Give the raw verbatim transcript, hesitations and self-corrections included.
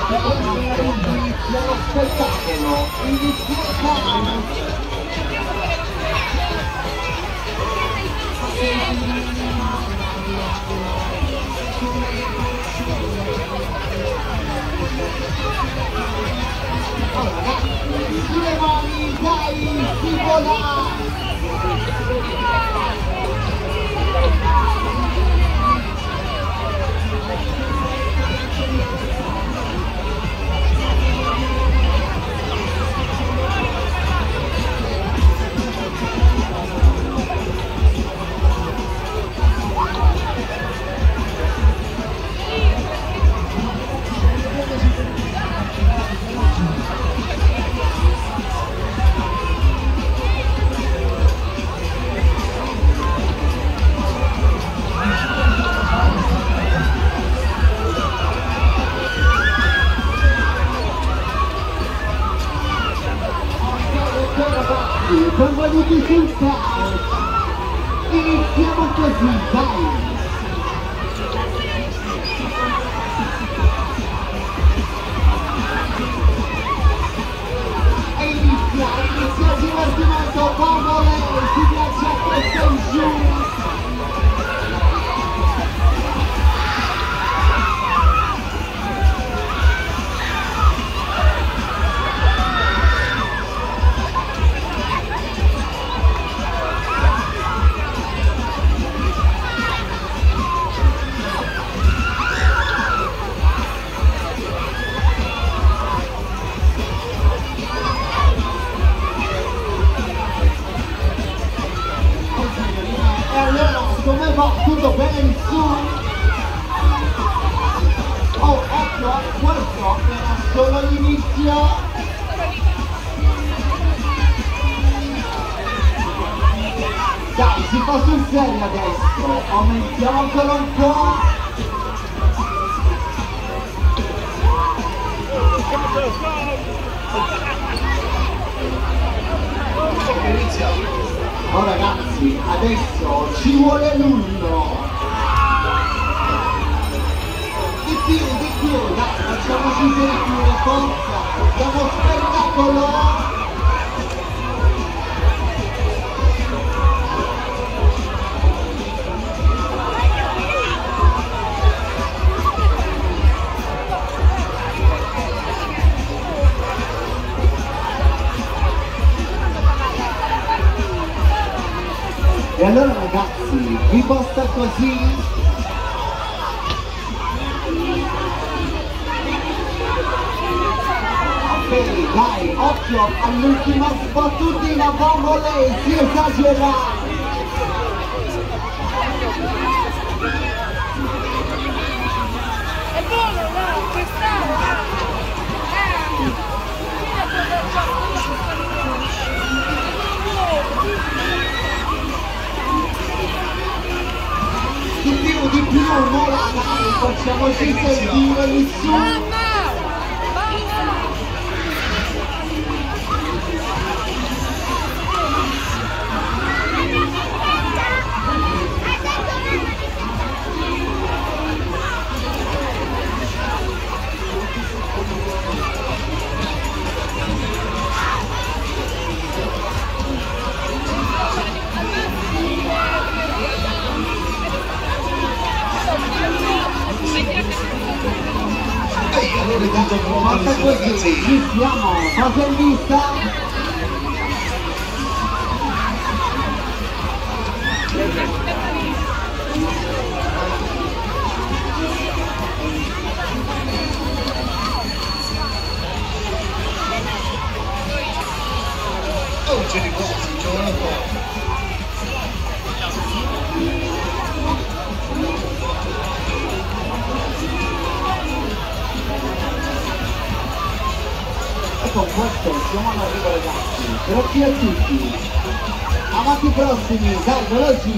inizia lo spettacolo, inizia il caos. Allora ragazzi, sulle mani, dai, si vola! Benvenuti sul caos, iniziamo così, dai! E inizia, inizia il divertimento, Bambole, si piace a testa in giù! Come va? Tutto bene in su? Oh, ecco, questo era solo l'inizio. Dai, si fa sul serio adesso, aumentiamo ancora un po'. Oh ragazzi, adesso ci vuole l'ullo! Di più, di più, dai, facciamoci sentire, forza! Siamo spettacolo! E allora ragazzi, vi basta così? Ok, dai, occhio all'ultima sbattutina, Bambole, si esagera! È buono, no? Quest'anno! Di più, di più, mola, dai, facciamoci sentire lì su! Fatta così, ci siamo, cosa in vista? Oh, ce li quasi, giovane un po'. Con questo siamo all'arrivo ragazzi, grazie a tutti, avanti prossimi, dai veloci!